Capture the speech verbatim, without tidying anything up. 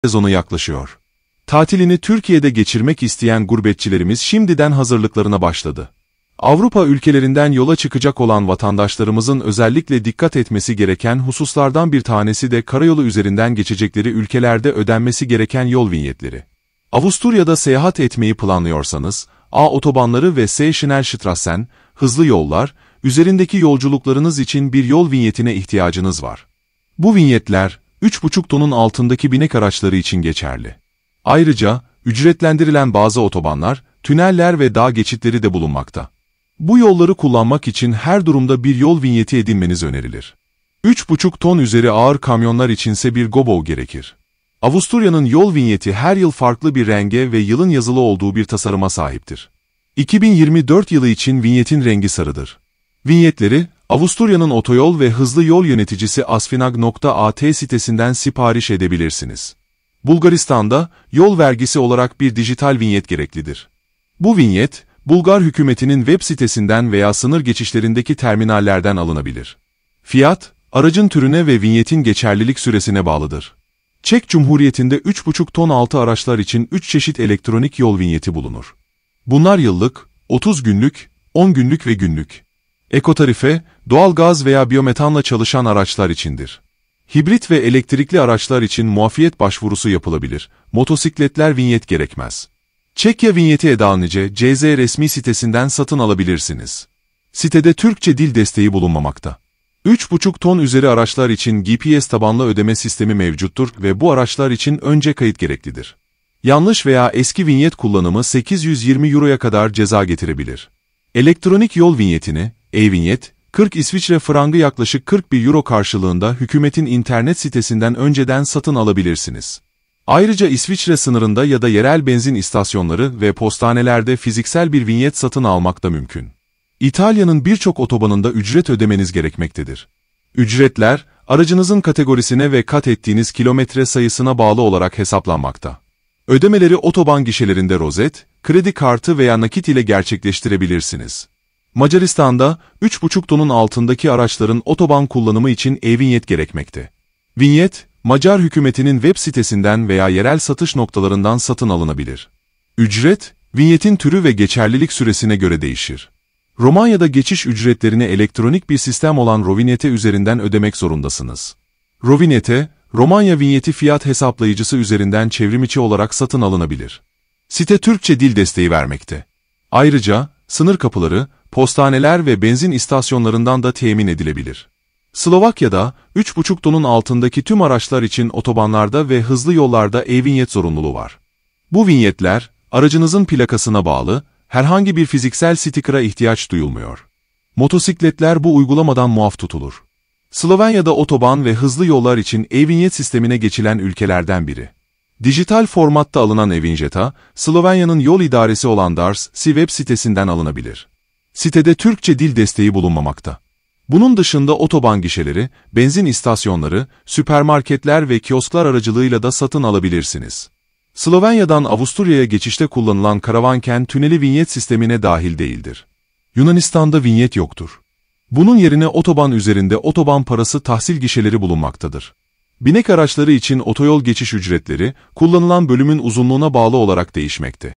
Sezonu yaklaşıyor. Tatilini Türkiye'de geçirmek isteyen gurbetçilerimiz şimdiden hazırlıklarına başladı. Avrupa ülkelerinden yola çıkacak olan vatandaşlarımızın özellikle dikkat etmesi gereken hususlardan bir tanesi de karayolu üzerinden geçecekleri ülkelerde ödenmesi gereken yol vinyetleri. Avusturya'da seyahat etmeyi planlıyorsanız, A otobanları ve S Schnellstraßen, hızlı yollar, üzerindeki yolculuklarınız için bir yol vinyetine ihtiyacınız var. Bu vinyetler, üç buçuk tonun altındaki binek araçları için geçerli. Ayrıca, ücretlendirilen bazı otobanlar, tüneller ve dağ geçitleri de bulunmakta. Bu yolları kullanmak için her durumda bir yol vinyeti edinmeniz önerilir. üç buçuk ton üzeri ağır kamyonlar içinse bir GoBo gerekir. Avusturya'nın yol vinyeti her yıl farklı bir renge ve yılın yazılı olduğu bir tasarıma sahiptir. iki bin yirmi dört yılı için vinyetin rengi sarıdır. Vinyetleri, Avusturya'nın otoyol ve hızlı yol yöneticisi asfinag nokta at sitesinden sipariş edebilirsiniz. Bulgaristan'da, yol vergisi olarak bir dijital vinyet gereklidir. Bu vinyet, Bulgar hükümetinin web sitesinden veya sınır geçişlerindeki terminallerden alınabilir. Fiyat, aracın türüne ve vinyetin geçerlilik süresine bağlıdır. Çek Cumhuriyeti'nde üç buçuk ton altı araçlar için üç çeşit elektronik yol vinyeti bulunur. Bunlar yıllık, otuz günlük, on günlük ve günlük. Ekotarife, doğalgaz veya biyometanla çalışan araçlar içindir. Hibrit ve elektrikli araçlar için muafiyet başvurusu yapılabilir, motosikletler vinyet gerekmez. Çekya vinyeti Edanlıce C Z resmi sitesinden satın alabilirsiniz. Sitede Türkçe dil desteği bulunmamakta. üç buçuk ton üzeri araçlar için G P S tabanlı ödeme sistemi mevcuttur ve bu araçlar için önce kayıt gereklidir. Yanlış veya eski vinyet kullanımı sekiz yüz yirmi euroya kadar ceza getirebilir. Elektronik yol vinyetini, e-vinyet, kırk İsviçre frangı yaklaşık kırk bir euro karşılığında hükümetin internet sitesinden önceden satın alabilirsiniz. Ayrıca İsviçre sınırında ya da yerel benzin istasyonları ve postanelerde fiziksel bir vinyet satın almak da mümkün. İtalya'nın birçok otobanında ücret ödemeniz gerekmektedir. Ücretler, aracınızın kategorisine ve kat ettiğiniz kilometre sayısına bağlı olarak hesaplanmakta. Ödemeleri otoban gişelerinde rozet, kredi kartı veya nakit ile gerçekleştirebilirsiniz. Macaristan'da, üç buçuk tonun altındaki araçların otoban kullanımı için e-vinyet gerekmekte. Vinyet, Macar hükümetinin web sitesinden veya yerel satış noktalarından satın alınabilir. Ücret, vinyetin türü ve geçerlilik süresine göre değişir. Romanya'da geçiş ücretlerini elektronik bir sistem olan Rovinyete üzerinden ödemek zorundasınız. Rovinyete, Romanya vinyeti fiyat hesaplayıcısı üzerinden çevrimiçi olarak satın alınabilir. Site Türkçe dil desteği vermekte. Ayrıca, sınır kapıları, postaneler ve benzin istasyonlarından da temin edilebilir. Slovakya'da, üç buçuk tonun altındaki tüm araçlar için otobanlarda ve hızlı yollarda e-vinyet zorunluluğu var. Bu vinyetler, aracınızın plakasına bağlı, herhangi bir fiziksel stikera ihtiyaç duyulmuyor. Motosikletler bu uygulamadan muaf tutulur. Slovenya'da otoban ve hızlı yollar için e-vinyet sistemine geçilen ülkelerden biri. Dijital formatta alınan e-vinyeta, Slovenya'nın yol idaresi olan Darsi web sitesinden alınabilir. Sitede Türkçe dil desteği bulunmamakta. Bunun dışında otoban gişeleri, benzin istasyonları, süpermarketler ve kiosklar aracılığıyla da satın alabilirsiniz. Slovenya'dan Avusturya'ya geçişte kullanılan Karavanken tüneli vinyet sistemine dahil değildir. Yunanistan'da vinyet yoktur. Bunun yerine otoban üzerinde otoban parası tahsil gişeleri bulunmaktadır. Binek araçları için otoyol geçiş ücretleri, kullanılan bölümün uzunluğuna bağlı olarak değişmekte.